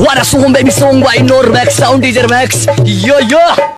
What a song, baby song by Normax, sound teacher Max. Yo yo.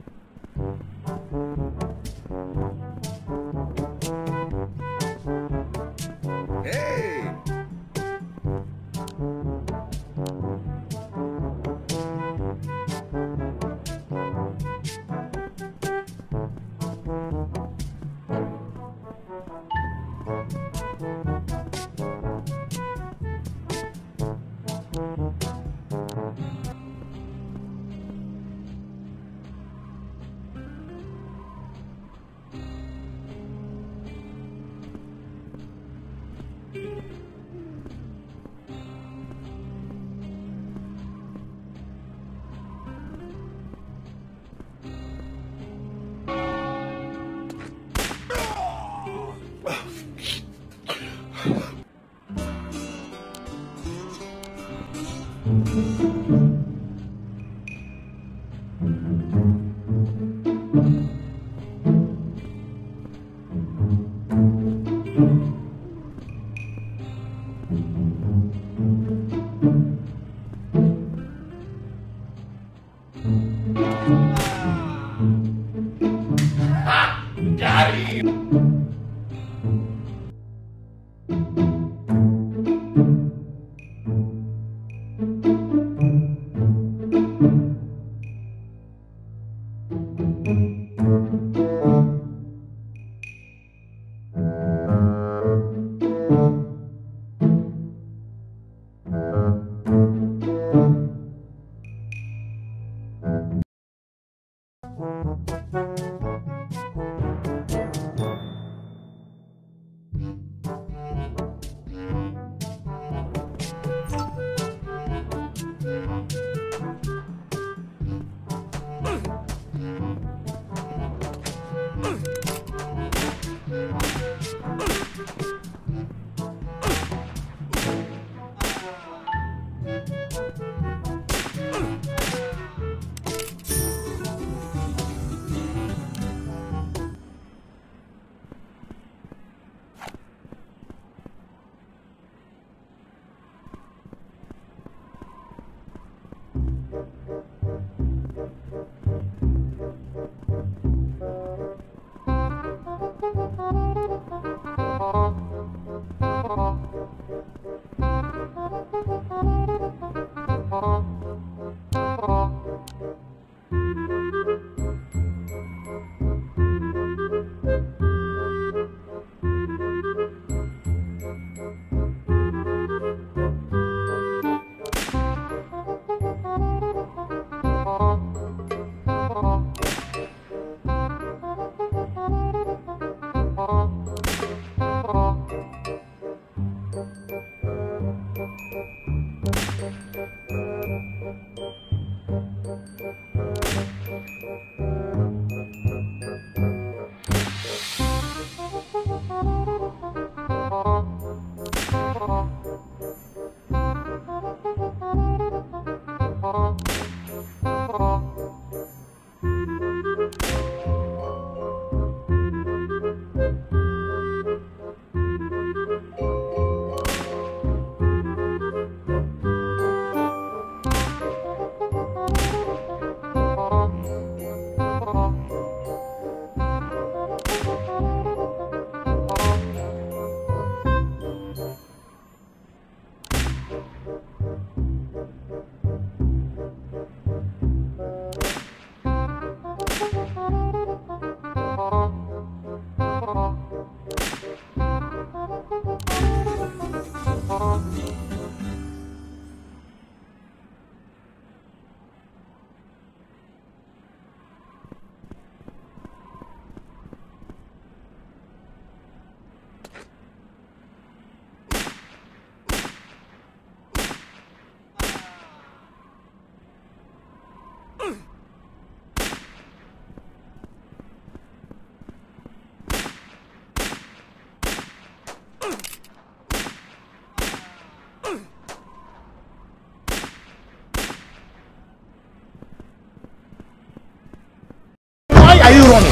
are you running?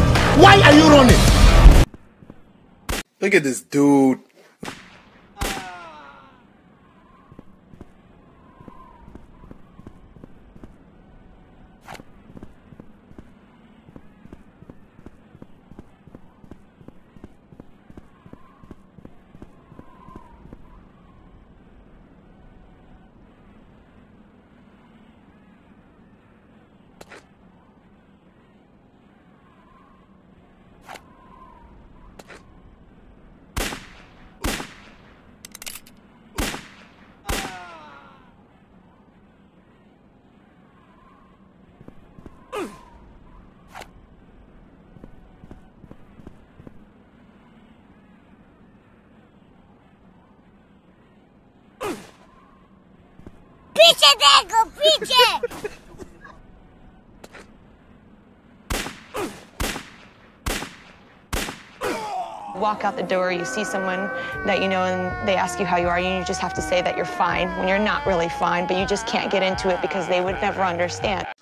Why are you running? Look at this dude. पीछे देखो पीछे Walk out the door, you see someone that you know and they ask you how you are, and you just have to say that you're fine when you're not really fine, but you just can't get into it because they would never understand.